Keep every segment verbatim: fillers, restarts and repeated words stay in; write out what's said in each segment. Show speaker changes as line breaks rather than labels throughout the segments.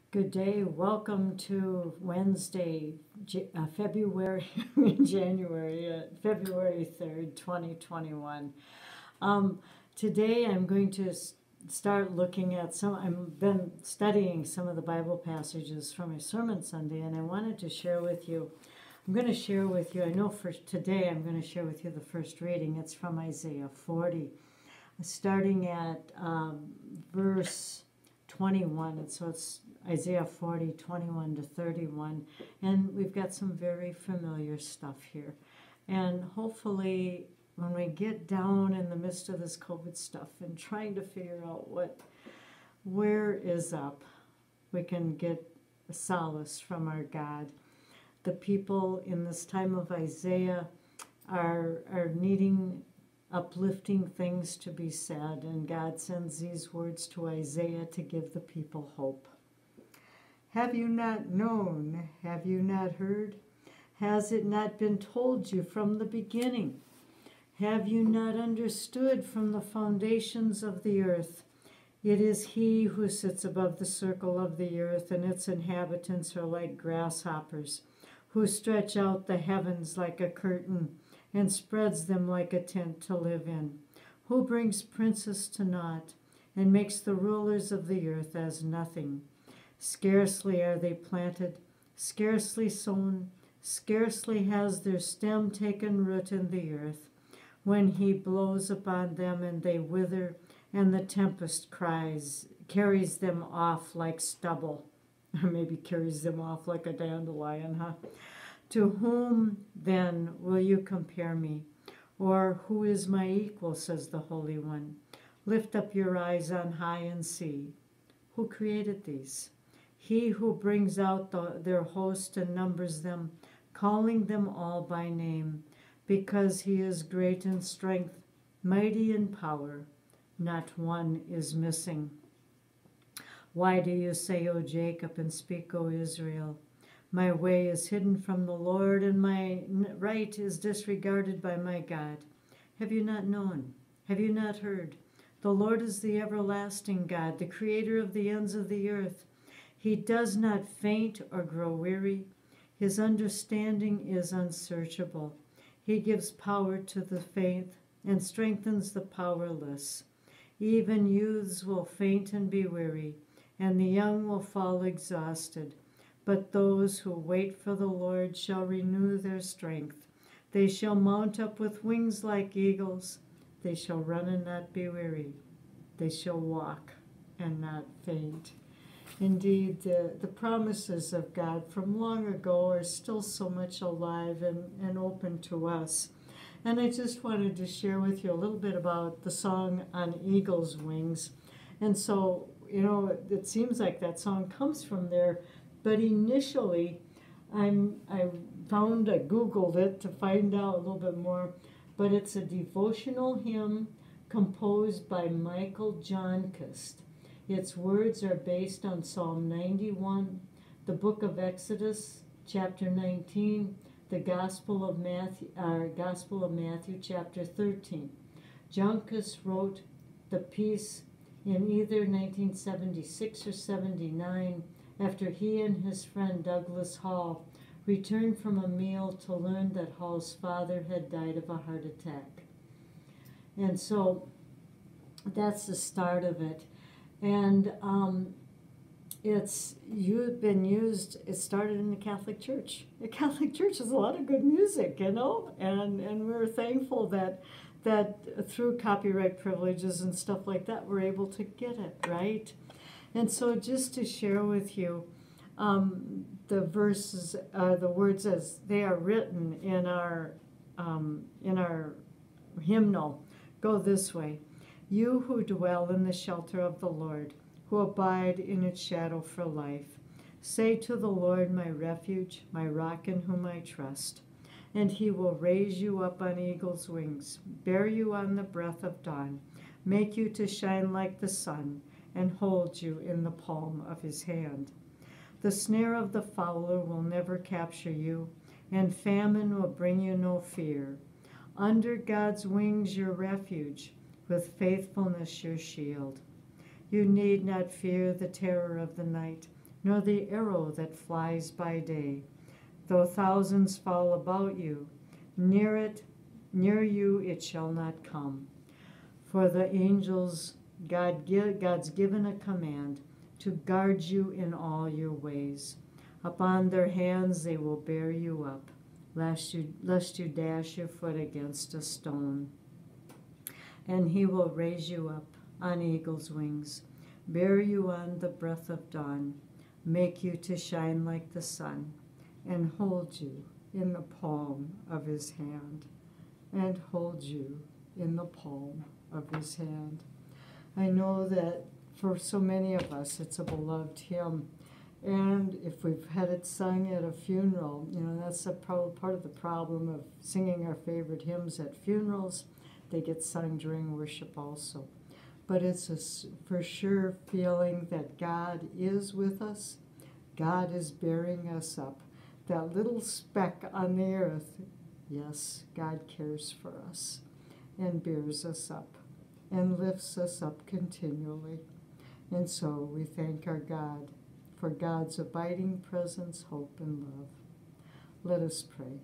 Good day. Welcome to Wednesday, J- uh, February, January, uh, February third, twenty twenty-one. Um, Today I'm going to s- start looking at some, I've been studying some of the Bible passages from my sermon Sunday, and I wanted to share with you. I'm going to share with you, I know for today I'm going to share with you the first reading. It's from Isaiah forty, starting at um, verse twenty-one. And so it's Isaiah forty, twenty-one to thirty-one. And we've got some very familiar stuff here. And hopefully, when we get down in the midst of this COVID stuff and trying to figure out what, where is up, we can get solace from our God. The people in this time of Isaiah are, are needing uplifting things to be said, and God sends these words to Isaiah to give the people hope. Have you not known? Have you not heard? Has it not been told you from the beginning? Have you not understood from the foundations of the earth? It is he who sits above the circle of the earth, and its inhabitants are like grasshoppers, who stretch out the heavens like a curtain and spreads them like a tent to live in, who brings princes to naught and makes the rulers of the earth as nothing. Scarcely are they planted, scarcely sown, scarcely has their stem taken root in the earth, when he blows upon them and they wither, and the tempest cries, carries them off like stubble, or maybe carries them off like a dandelion, huh? To whom then will you compare me? Or who is my equal, says the Holy One? Lift up your eyes on high and see. Who created these? He who brings out the, their host and numbers them, calling them all by name, because he is great in strength, mighty in power. Not one is missing. Why do you say, O Jacob, and speak, O Israel? My way is hidden from the Lord, and my right is disregarded by my God. Have you not known? Have you not heard? The Lord is the everlasting God, the creator of the ends of the earth. He does not faint or grow weary. His understanding is unsearchable. He gives power to the faint and strengthens the powerless. Even youths will faint and be weary, and the young will fall exhausted. But those who wait for the Lord shall renew their strength. They shall mount up with wings like eagles. They shall run and not be weary. They shall walk and not faint. Indeed, the, the promises of God from long ago are still so much alive and, and open to us. And I just wanted to share with you a little bit about the song On Eagle's Wings. And so, you know, it, it seems like that song comes from there, but initially I'm, I found, I Googled it to find out a little bit more, but it's a devotional hymn composed by Michael Jonkist. Its words are based on Psalm ninety-one, the book of Exodus, chapter nineteen, the Gospel of Matthew, uh, Gospel of Matthew, chapter thirteen. Jonkis wrote the piece in either nineteen seventy-six or seventy-nine after he and his friend Douglas Hall returned from a meal to learn that Hall's father had died of a heart attack. And so that's the start of it. And um, it's you've been used, it started in the Catholic Church. The Catholic Church has a lot of good music, you know, and, and we're thankful that that through copyright privileges and stuff like that, we're able to get it, right? And so just to share with you, um, the verses, uh, the words as they are written in our, um, in our hymnal go this way. You who dwell in the shelter of the Lord, who abide in its shadow for life, say to the Lord, my refuge, my rock in whom I trust. And he will raise you up on eagle's wings, bear you on the breath of dawn, make you to shine like the sun, and hold you in the palm of his hand. The snare of the fowler will never capture you, and famine will bring you no fear. Under God's wings your refuge, with faithfulness your shield. You need not fear the terror of the night, nor the arrow that flies by day. Though thousands fall about you, near it, near you it shall not come. For the angels, God give, God's given a command to guard you in all your ways. Upon their hands they will bear you up, lest you, lest you dash your foot against a stone. And he will raise you up on eagle's wings, bear you on the breath of dawn, make you to shine like the sun, and hold you in the palm of his hand, and hold you in the palm of his hand. I know that for so many of us, it's a beloved hymn. And if we've had it sung at a funeral, you know, that's a pro- part of the problem of singing our favorite hymns at funerals. They get sung during worship also. But it's a for sure feeling that God is with us. God is bearing us up. That little speck on the earth, yes, God cares for us and bears us up and lifts us up continually. And so we thank our God for God's abiding presence, hope, and love. Let us pray.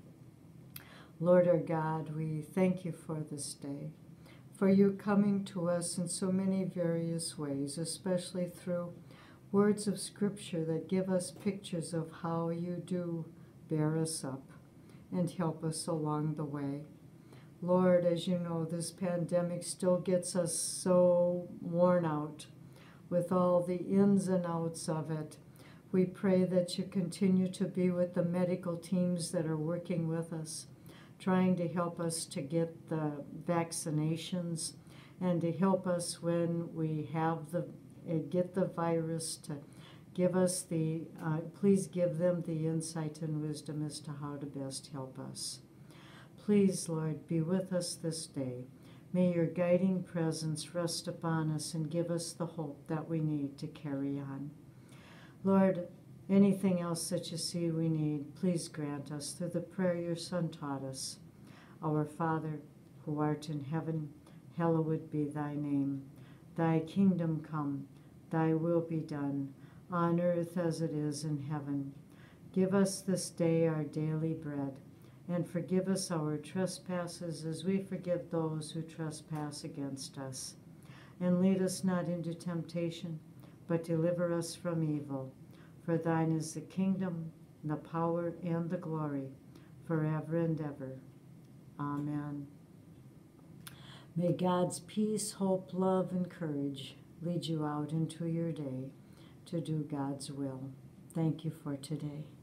Lord our God, we thank you for this day, for you coming to us in so many various ways, especially through words of Scripture that give us pictures of how you do bear us up and help us along the way. Lord, as you know, this pandemic still gets us so worn out with all the ins and outs of it. We pray that you continue to be with the medical teams that are working with us, trying to help us to get the vaccinations and to help us when we have the uh, get the virus, to give us the, uh, please give them the insight and wisdom as to how to best help us. Please, Lord, be with us this day. May your guiding presence rest upon us and give us the hope that we need to carry on. Lord, anything else that you see we need, please grant us through the prayer your Son taught us. Our Father, who art in heaven, hallowed be thy name. Thy kingdom come, thy will be done, on earth as it is in heaven. Give us this day our daily bread, and forgive us our trespasses as we forgive those who trespass against us. And lead us not into temptation, but deliver us from evil. For thine is the kingdom, the power, and the glory, forever and ever. Amen. May God's peace, hope, love, and courage lead you out into your day to do God's will. Thank you for today.